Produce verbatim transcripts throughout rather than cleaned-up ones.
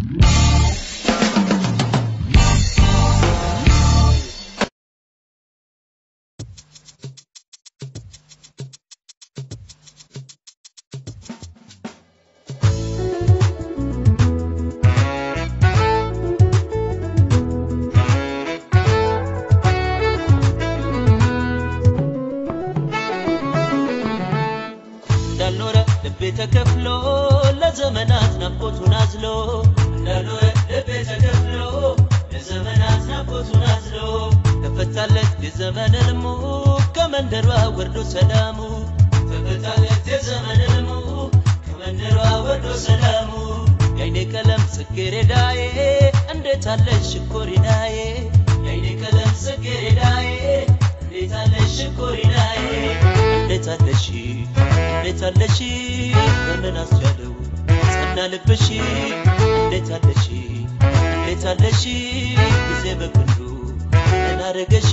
ተከፍሎ ለዘመናት ናፍቆቱን አዝሎ እንዳልኖረ ልቤ ተከፍሎ ለዘመናት ናፍቆቱን አዝሎ ተፈታለት የዘመን ህልሙ ከመንደሯ ወርዶ ሰላሙ ተፈታለት የዘመን ህልሙ ከመንደሯ ወርዶ ሰላሙ የዓይኔ ቀለም ጽጌረዳዬ እንዴት አለሽ ኮሪናዬ የዓይኔ ቀለም ጽጌረዳዬ እንዴት አለሽ ኮሪናዬ እንዴት አለሽ እንዴት አለሽ በምን አስቻለው ጸና ልብሽ እንዴት አለሽ እንዴት አለሽ ጊዜ በክንዱ እናረገሽ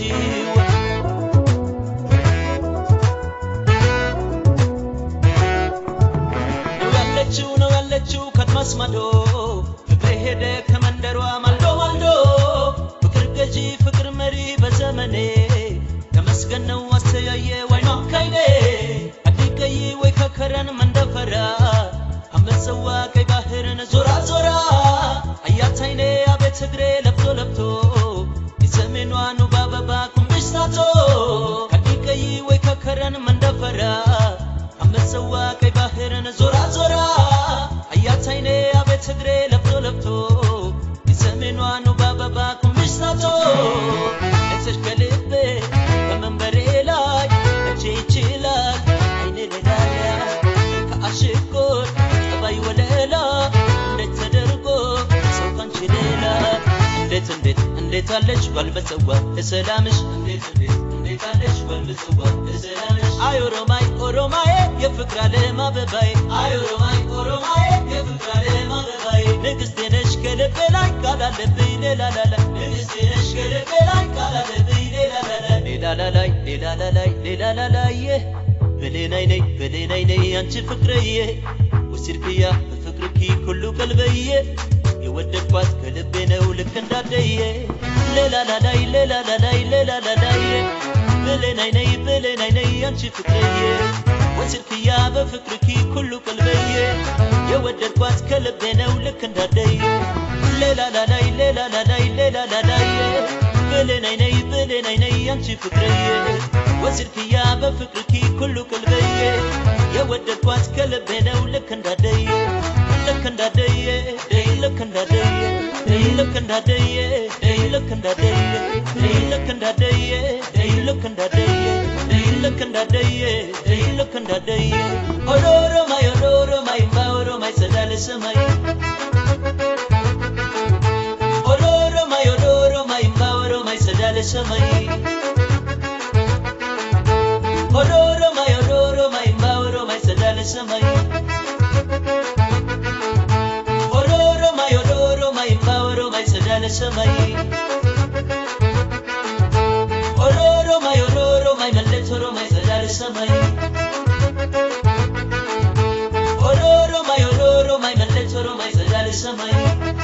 ነው ያለችው ነው ያለችው ከድማስ ማዶ ፍቅር ሄደ ከመንደሯ ማልዶ ማልዶ ፍቅር ገጂ ፍቅር መሪ በዘመኔ ተመስገን ነው አስተያየ ወይና ካይኔ አዲቀይ ወይ ከከረን መንደፈራ አመሰዋ ቀይ ባህርን ዞራ ዞራ አያታይኔ አቤት እግሬ ለብቶ ለብቶ የሰሜኗ ነው ባበባ ኩምብስታቶ አዲቀይ ወይ ከከረን መንደፈራ አመሰዋ ቀይ ባህርን ዞራ ዞራ አያታይኔ አቤት እግሬ ለብቶ ለብቶ የሰሜኗ ነው ባበባ ኩምብስታቶ እሰሽ ከልቤ ከመንበሬ ላይ እጄ ይችላል አይኔ ለዳያ ከአሽቆር ጠባይ ወለላ እንዴት ተደርጎ ሰው ካንቺ ሌላ እንዴት እንዴት እንዴት አለሽ ባልበጸዋ ለሰላምሽ እንዴት እንዴት እንዴት አለሽ ባልበጸዋ ለሰላምሽ አይ ኦሮማይ ኦሮማይ የፍቅር ዓለም አበባይ አይ ኦሮማይ ኦሮማይ የፍቅር ዓለም አበባይ ንግስቴ ነሽ ከልቤ ላይ ካላለብኝ ሌላ ላላ ንግስቴ ነሽ ከልቤ ላይ ካላለብኝ ሌላ ላላ ሌላ ላላይ ሌላ ላላይ ሌላ ላላይ በሌናይ ነይ በሌናይ ነይ አንቺ ፍቅርዬ ወሲርክያ በፍቅርኪ ሁሉ ቀልበዬ የወደድኳት ከልቤ ነው ልክ እንዳደየ ሌላ ላላይ ሌላ ላላይ ሌላ ላላይ በሌናይ ነይ በሌናይ ነይ አንቺ ፍቅርዬ ወሲርክያ በፍቅርኪ ሁሉ ቀልበዬ የወደድኳት ከልቤ ነው ልክ እንዳደየ ሌላ ላላይ ሌላ ላላይ ሌላ ላላይ በሌናይ ነይ በሌናይ ነይ አንቺ ፍቅርዬ ወሲርክያ በፍቅርኪ ሁሉ ቀልበዬ የወደድኳት ከልቤ ነው ልክ እንዳደየ ልክ እንዳደየ ልክ እንዳደየ ልክ እንዳደየ ልክ እንዳደየ ልክ እንዳደየ ልክ እንዳደየ ልክ እንዳደየ ልክ እንዳደየ ኦሮሮማይ ኦሮሮማይ ባኦሮማይ ሰዳለ ሰማይ ኦሮሮማይ ኦሮሮማይ ባኦሮማይ ሰዳለ ሰማይ ኦሮሮማይ ኦሮሮማይ ባኦሮማይ ሰዳለ ሰማይ ኦሮሮማይ ኦሮሮማይ ባኦሮማይ ሰዳለ ሰማይ ኦሮሮማይ ኦሮሮማይ መለስ ኦሮማይ ሰዳለ ሰማይ ኦሮሮማይ ኦሮሮማይ መለስ ኦሮማይ ሰዳለ ሰማይ